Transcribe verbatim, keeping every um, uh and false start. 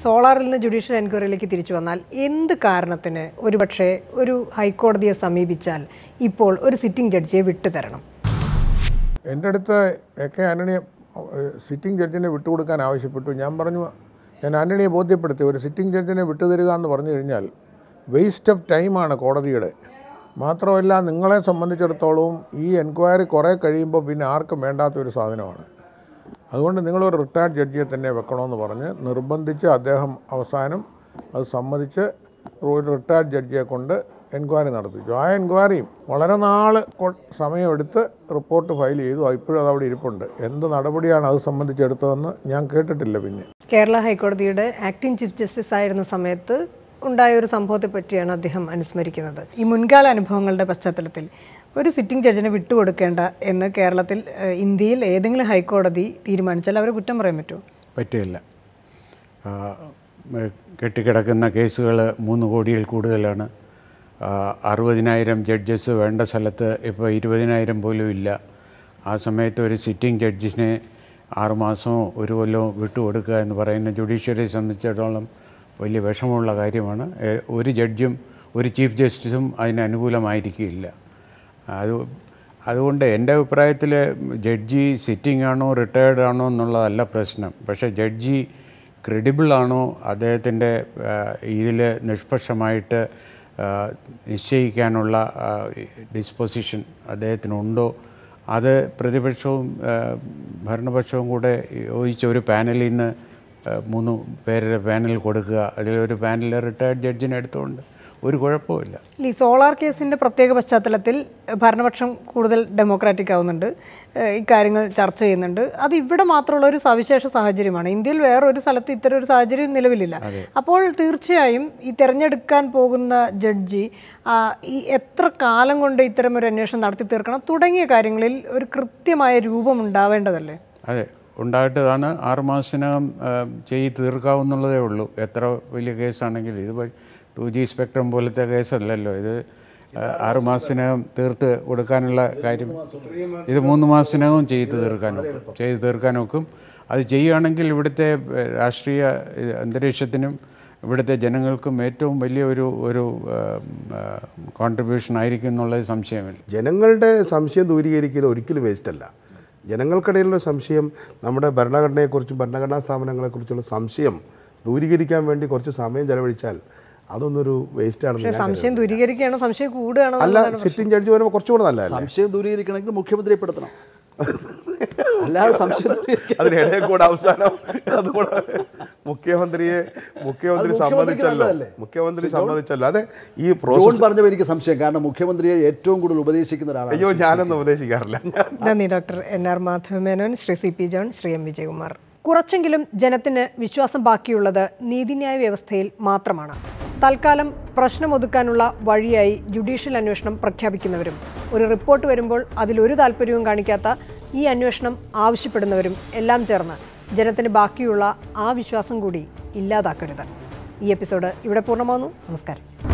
സോളാറിൽ നിന്ന് ജുഡീഷ്യൽ എൻക്വയറിയിലേക്ക് തിരിച്ചു വന്നാൽ എന്ത് കാരണത്തിന് ഒരുപക്ഷെ ഒരു ഹൈക്കോടതിയെ സമീപിച്ചാൽ ഇപ്പോൾ ഒരു സിറ്റിംഗ് ജഡ്ജിയെ വിട്ടുതരണം? എൻ്റെ അടുത്ത് എ കെ ആന്റണിയെ സിറ്റിംഗ് ജഡ്ജിനെ വിട്ടുകൊടുക്കാൻ ആവശ്യപ്പെട്ടു. ഞാൻ പറഞ്ഞു, ഞാൻ ആന്റണിയെ ബോധ്യപ്പെടുത്തി, ഒരു സിറ്റിംഗ് ജഡ്ജിനെ വിട്ടുതരിക എന്ന് പറഞ്ഞു കഴിഞ്ഞാൽ വേസ്റ്റ് ഓഫ് ടൈമാണ് കോടതിയുടെ. മാത്രമല്ല, നിങ്ങളെ സംബന്ധിച്ചിടത്തോളം ഈ എൻക്വയറി കുറേ കഴിയുമ്പോൾ പിന്നെ ആർക്കും വേണ്ടാത്തൊരു സാധനമാണ്. അതുകൊണ്ട് നിങ്ങളൊരു റിട്ടയർഡ് ജഡ്ജിയെ തന്നെ വെക്കണമെന്ന് പറഞ്ഞ് നിർബന്ധിച്ച് അദ്ദേഹം അവസാനം അത് സമ്മതിച്ച് ഒരു റിട്ടയർഡ് ജഡ്ജിയെ കൊണ്ട് എൻക്വയറി നടത്തിച്ചു. ആ എൻക്വയറിയും വളരെ നാൾ സമയമെടുത്ത് റിപ്പോർട്ട് ഫയൽ ചെയ്തു. ഇപ്പോഴും അത് അവിടെ ഇരിപ്പുണ്ട്. എന്ത് നടപടിയാണ് അത് സംബന്ധിച്ചെടുത്തതെന്ന് ഞാൻ കേട്ടിട്ടില്ല. പിന്നെ കേരള ഹൈക്കോടതിയുടെ ആക്ടിംഗ് ചീഫ് ജസ്റ്റിസ് ആയിരുന്ന സമയത്ത് ഉണ്ടായ ഒരു സംഭവത്തെ പറ്റിയാണ് അദ്ദേഹം അനുസ്മരിക്കുന്നത്. ഈ മുൻകാല അനുഭവങ്ങളുടെ പശ്ചാത്തലത്തിൽ ഒരു സിറ്റിംഗ് ജഡ്ജിനെ വിട്ടുകൊടുക്കേണ്ട എന്ന് കേരളത്തിൽ ഇന്ത്യയിൽ ഏതെങ്കിലും ഹൈക്കോടതി തീരുമാനിച്ചാൽ അവരെ കുറ്റം പറയാൻ പറ്റുമോ? പറ്റില്ല. കെട്ടിക്കിടക്കുന്ന കേസുകൾ മൂന്ന് കോടിയിൽ കൂടുതലാണ്. അറുപതിനായിരം ജഡ്ജസ് വേണ്ട സ്ഥലത്ത് ഇപ്പോൾ ഇരുപതിനായിരം പോലും ഇല്ല. ആ സമയത്ത് ഒരു സിറ്റിംഗ് ജഡ്ജിനെ ആറുമാസമോ ഒരു കൊല്ലമോ വിട്ടുകൊടുക്കുക എന്ന് പറയുന്ന ജുഡീഷ്യറിയെ സംബന്ധിച്ചിടത്തോളം വലിയ വിഷമമുള്ള കാര്യമാണ്. ഒരു ജഡ്ജും ഒരു ചീഫ് ജസ്റ്റിസും അതിന് അനുകൂലമായിരിക്കില്ല. അത് അതുകൊണ്ട് എൻ്റെ അഭിപ്രായത്തിൽ ജഡ്ജി സിറ്റിംഗ് ആണോ റിട്ടയർഡ് ആണോ എന്നുള്ളതല്ല പ്രശ്നം. പക്ഷേ ജഡ്ജി ക്രെഡിബിളാണോ, അദ്ദേഹത്തിൻ്റെ ഇതിൽ നിഷ്പക്ഷമായിട്ട് നിശ്ചയിക്കാനുള്ള ഡിസ്പൊസിഷൻ അദ്ദേഹത്തിനുണ്ടോ, അത് പ്രതിപക്ഷവും ഭരണപക്ഷവും കൂടെ യോജിച്ച ഒരു പാനലിൽ നിന്ന് മൂന്ന് പേരുടെ പാനൽ കൊടുക്കുക. അതിലൊരു പാനൽ റിട്ടയർഡ് ജഡ്ജിനെ എടുത്തുകൊണ്ട് ഒരു കുഴപ്പമില്ല. ഈ സോളാർ കേസിൻ്റെ പ്രത്യേക പശ്ചാത്തലത്തിൽ ഭരണപക്ഷം കൂടുതൽ ഡെമോക്രാറ്റിക് ആവുന്നുണ്ട്, ഇക്കാര്യങ്ങൾ ചർച്ച ചെയ്യുന്നുണ്ട്. അത് ഇവിടെ മാത്രമുള്ള ഒരു സവിശേഷ സാഹചര്യമാണ്. ഇന്ത്യയിൽ വേറൊരു സ്ഥലത്ത് ഇത്തരം ഒരു സാഹചര്യം നിലവിലില്ല. അപ്പോൾ തീർച്ചയായും ഈ തിരഞ്ഞെടുക്കാൻ പോകുന്ന ജഡ്ജി ഈ എത്ര കാലം കൊണ്ട് ഇത്തരം ഒരു അന്വേഷണം നടത്തി തീർക്കണം തുടങ്ങിയ കാര്യങ്ങളിൽ ഒരു കൃത്യമായ രൂപം ഉണ്ടാവേണ്ടതല്ലേ? അതെ, ഉണ്ടായിട്ടതാണ്. ആറുമാസത്തിനകം ചെയ്ത് തീർക്കാവുന്നുള്ളതേ ഉള്ളൂ. എത്ര വലിയ കേസാണെങ്കിലും. ഇത് ടു ജി സ്പെക്ട്രം പോലത്തെ കേസല്ലല്ലോ. ഇത് ആറുമാസത്തിനകം തീർത്ത് കൊടുക്കാനുള്ള കാര്യം. ഇത് മൂന്ന് മാസത്തിനകം ചെയ്ത് തീർക്കാനൊക്കും ചെയ്ത് തീർക്കാനൊക്കും അത് ചെയ്യുകയാണെങ്കിൽ ഇവിടുത്തെ രാഷ്ട്രീയ അന്തരീക്ഷത്തിനും ഇവിടുത്തെ ജനങ്ങൾക്കും ഏറ്റവും വലിയ ഒരു ഒരു കോൺട്രിബ്യൂഷൻ ആയിരിക്കും എന്നുള്ളത് സംശയമില്ല. ജനങ്ങളുടെ സംശയം ദൂരീകരിക്കൽ ഒരിക്കലും വേസ്റ്റല്ല. ജനങ്ങൾക്കിടയിലുള്ള സംശയം, നമ്മുടെ ഭരണഘടനയെക്കുറിച്ചും ഭരണഘടനാ സ്ഥാപനങ്ങളെക്കുറിച്ചുള്ള സംശയം ദൂരീകരിക്കാൻ വേണ്ടി കുറച്ച് സമയം ചെലവഴിച്ചാൽ അതൊന്നൊരു വേസ്റ്റ് ആണെന്ന്. സംശയം ദൂരീകരിക്കുകയാണോ സംശയം കൂടുകയാണോ? അല്ല, സിറ്റിംഗ് ജഡ്ജി വരുമ്പോൾ കുറച്ചുകൂടെ നല്ല. സംശയം ദൂരീകരിക്കണമെങ്കിൽ മുഖ്യമന്ത്രിയെ പെടുത്തണം, അല്ലാതെ സംശയം അതിനിടയിൽ കൂടെ അവസാനം അതുകൂടെ മുഖ്യമന്ത്രിയെ മുഖ്യമന്ത്രി സമ്മതിച്ചല്ലോ മുഖ്യമന്ത്രി സമ്മതിച്ചല്ലോ അതെ, ഈ പ്രോസസ് പറഞ്ഞപ്പോൾ എനിക്ക് സംശയം. കാരണം മുഖ്യമന്ത്രിയെ ഏറ്റവും കൂടുതൽ ഉപദേശിക്കുന്ന ഒരാളാണ്. അയ്യോ, ഞാനൊന്നും ഉപദേശിക്കാറില്ല. നന്ദി doctor N R Madhavamenon, Shri C P John, Shri M Vijayakumar. കുറച്ചെങ്കിലും ജനത്തിന് വിശ്വാസം ബാക്കിയുള്ളത് നീതിന്യായ വ്യവസ്ഥയിൽ മാത്രമാണ്. തൽക്കാലം പ്രശ്നമൊതുക്കാനുള്ള വഴിയായി ജുഡീഷ്യൽ അന്വേഷണം പ്രഖ്യാപിക്കുന്നവരും ഒരു റിപ്പോർട്ട് വരുമ്പോൾ അതിലൊരു താല്പര്യവും കാണിക്കാത്ത ഈ അന്വേഷണം ആവശ്യപ്പെടുന്നവരും എല്ലാം ചേർന്ന് ജനത്തിന് ബാക്കിയുള്ള ആ വിശ്വാസം കൂടി ഇല്ലാതാക്കരുത്. ഈ എപ്പിസോഡ് ഇവിടെ പൂർണ്ണമാകുന്നു. നമസ്കാരം.